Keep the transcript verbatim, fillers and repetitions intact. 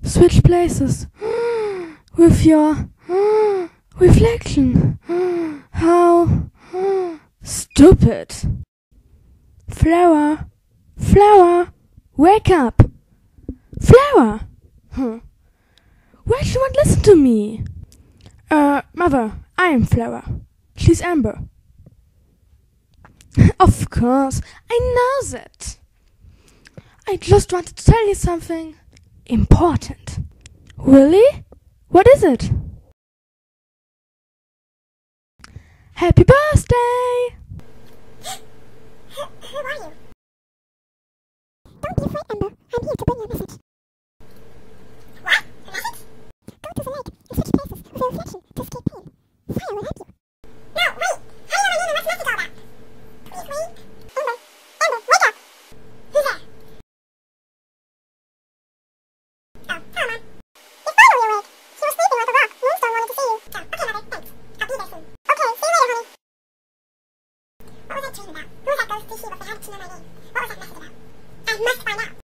Switch places with your reflection. How stupid. Flower, Flower, wake up. Flower. Huh. Why she won't listen to me? Uh, Mother, I am Flower. She's Amber. Of course, I know that. I just wanted to tell you something important. Really? What is it? Happy birthday! Who are you? Don't be afraid, Amber. I'm here to bring you a message. What? A message? Go to the lake and switch places with your reflection to escape pain. Fire will help you. No, wait! How do you know what's the message all about? Please wait. Amber! Amber, wake up! Who's there? Oh, hello, Mom. Your father will be awake. He was sleeping like a rock. Moonstone wanted to see you. Oh, okay, Mother, thanks. I'll be there soon. Okay, see you later, honey. What was I dreaming about? Who was that ghost to see with the head to know my name? What was that message about? I must find out.